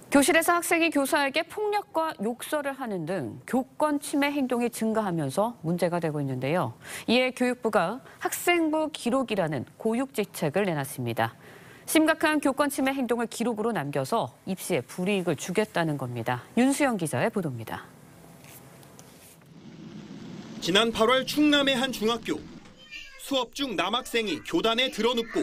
교실에서 학생이 교사에게 폭력과 욕설을 하는 등 교권 침해 행동이 증가하면서 문제가 되고 있는데요. 이에 교육부가 학생부 기록이라는 고육지책을 내놨습니다. 심각한 교권 침해 행동을 기록으로 남겨서 입시에 불이익을 주겠다는 겁니다. 윤수영 기자의 보도입니다. 지난 8월 충남의 한 중학교. 수업 중 남학생이 교단에 드러눕고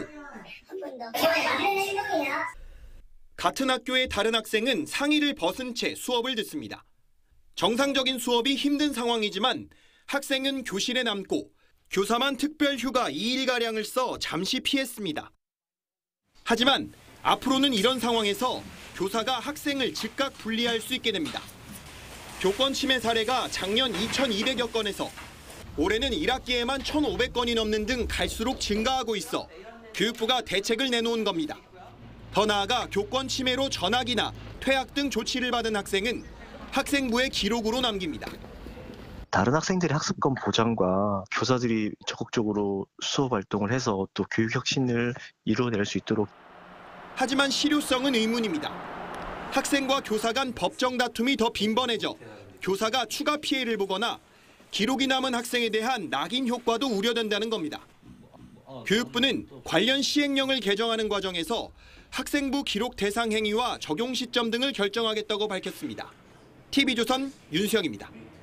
같은 학교의 다른 학생은 상의를 벗은 채 수업을 듣습니다. 정상적인 수업이 힘든 상황이지만 학생은 교실에 남고 교사만 특별 휴가 2일가량을 써 잠시 피했습니다. 하지만 앞으로는 이런 상황에서 교사가 학생을 즉각 분리할 수 있게 됩니다. 교권 침해 사례가 작년 2,200여 건에서 올해는 1학기에만 1,500건이 넘는 등 갈수록 증가하고 있어 교육부가 대책을 내놓은 겁니다. 더 나아가 교권 침해로 전학이나 퇴학 등 조치를 받은 학생은 학생부에 기록으로 남깁니다. 다른 학생들의 학습권 보장과 교사들이 적극적으로 수업 활동을 해서 또 교육 혁신을 이루어낼 수 있도록. 하지만 실효성은 의문입니다. 학생과 교사 간 법정 다툼이 더 빈번해져 교사가 추가 피해를 보거나 기록이 남은 학생에 대한 낙인 효과도 우려된다는 겁니다. 교육부는 관련 시행령을 개정하는 과정에서 학생부 기록 대상 행위와 적용 시점 등을 결정하겠다고 밝혔습니다. TV조선 윤수영입니다.